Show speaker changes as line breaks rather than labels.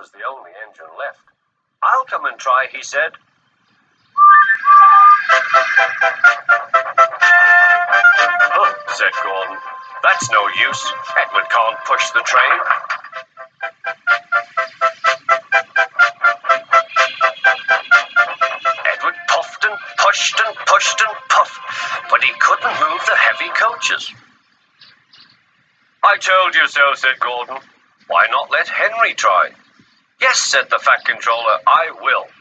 was the only engine left. "I'll come and try," he said. "Oh," said Gordon, "that's no use. Edward can't push the train." Edward puffed and pushed and pushed and puffed, but he couldn't move the heavy coaches. "I told you so," said Gordon. "Why not let Henry try?" "Yes," said the Fat Controller, "I will."